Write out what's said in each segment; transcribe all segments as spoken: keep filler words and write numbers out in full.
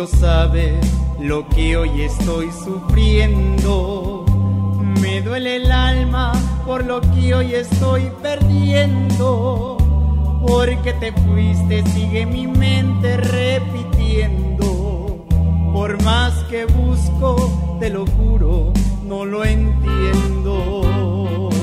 sabe lo que hoy estoy sufriendo. Me duele el alma por lo que hoy estoy perdiendo. Porque te fuiste, sigue mi mente repitiendo. Por más que busco, te lo juro, no lo entiendo.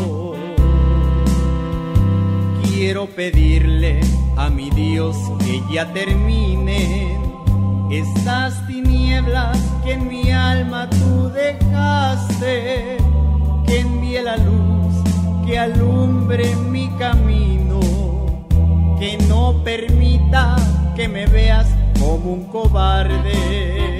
Quiero pedirle a mi Dios que ya terminen estas tinieblas que en mi alma tú dejaste, que envíe la luz que alumbre mi camino, que no permita que me veas como un cobarde.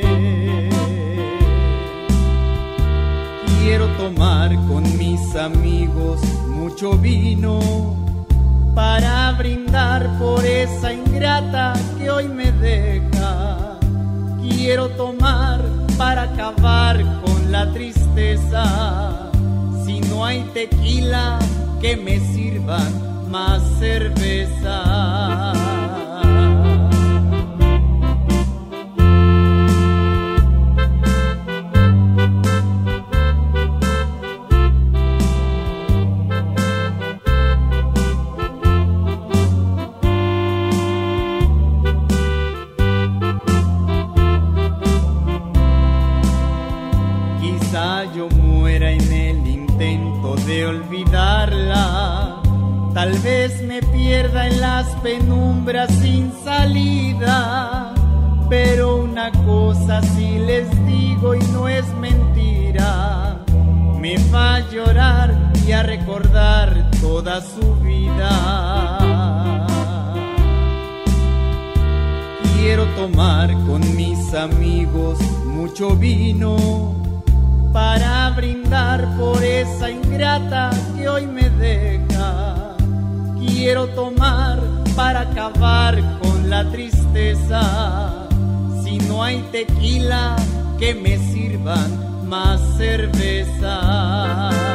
Quiero tomar con mis amigos mucho vino para brindar por esa ingrata que hoy me deja. Quiero tomar para acabar con la tristeza. Si no hay tequila, que me sirvan más cerveza. Yo muera en el intento de olvidarla, tal vez me pierda en las penumbras sin salida, pero una cosa sí les digo y no es mentira, me va a llorar y a recordar toda su vida. Quiero tomar con mis amigos mucho vino para brindar por esa ingrata que hoy me deja. Quiero tomar para acabar con la tristeza. Si no hay tequila, que me sirvan más cerveza.